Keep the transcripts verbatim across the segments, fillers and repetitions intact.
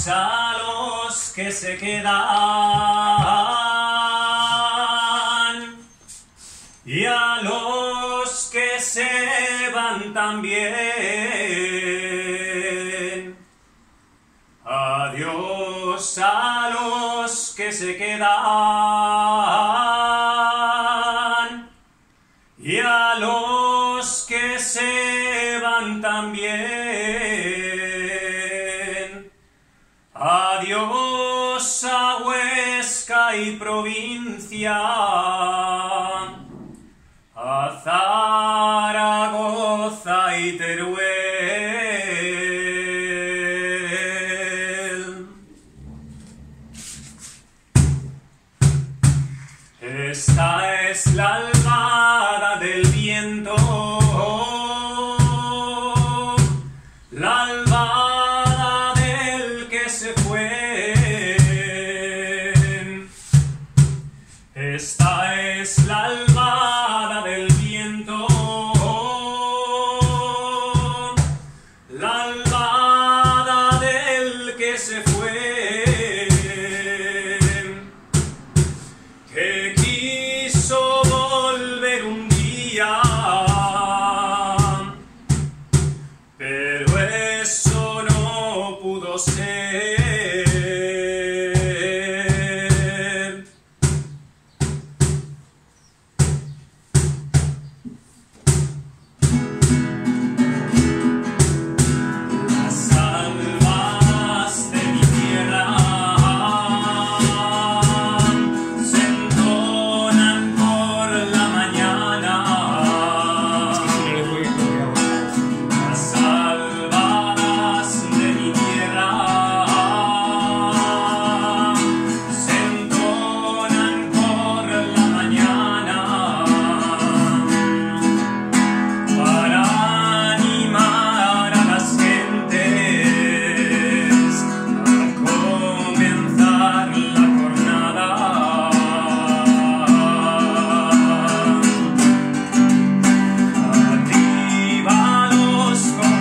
a los que se quedan y a los que se van también. Adiós a los que se quedan y a los que se van también. Adiós a Huesca y provincia, a Zaragoza y Teruel. Esta es la albada del viento, la albada del que se fue. Esta es la albada del viento, la albada del que se fue, que quiso volver un día, pero eso no pudo ser. Las almas de mi tierra se entonan por la mañana. Las albadas de mi tierra se entonan por la mañana para animar a las gentes a comenzar la jornada. Arriba los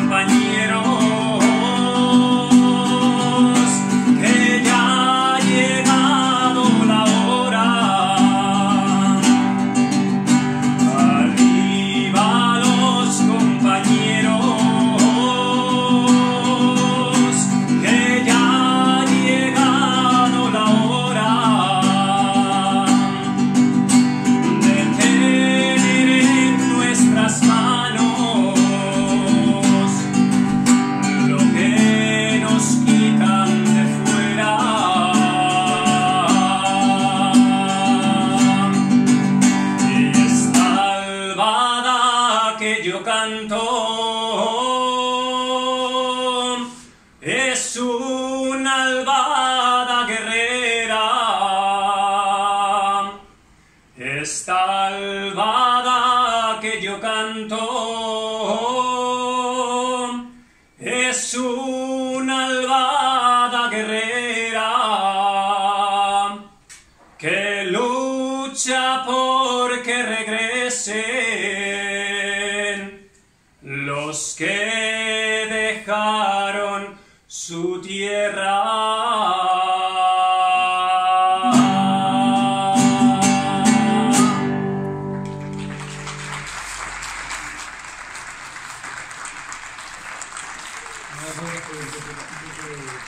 compañeros, que ya ha llegado la hora. Arriba los compañeros, que ya ha llegado la hora de tener en nuestras manos lo que nos quitan de fuera. Y esta albada que yo canto es una albada guerrera. Esta albada que yo canto es una albada guerrera que lucha por que regresen los que dejaron su tierra. Ah, bueno, pues,